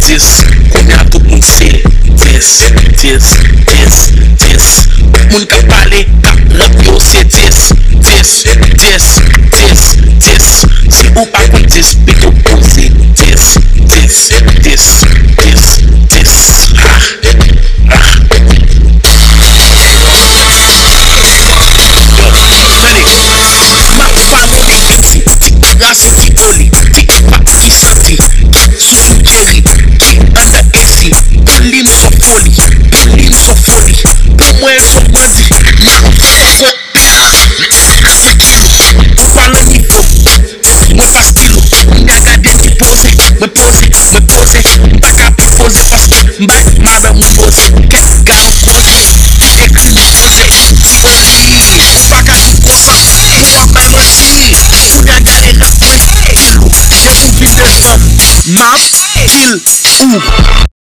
10, konya tout moun se 10, 10, 10, 10. Moun ka pale, ka rap yo se 10, 10, 10, 10, 10. Si ou pa kon 10, pe yo pose 10, 10, 10, 10, 10. Rasi ki oli, ki pa ki santi, Susu Jerry, ki anda AC, Belim so foli, pou mwen so bandi, ma foko, ou palo nivou, mwen pa stilo, mwen gade ki pose, mwen pose, mpaka pa pose paske mbak mada mwen pose, ke ga ou pose, ekri mwen pose, ti oli, mpaka di kosa, mwen pa mansi, mwen gade rap mwen, j'ai une vie de femme, map, kill, ou.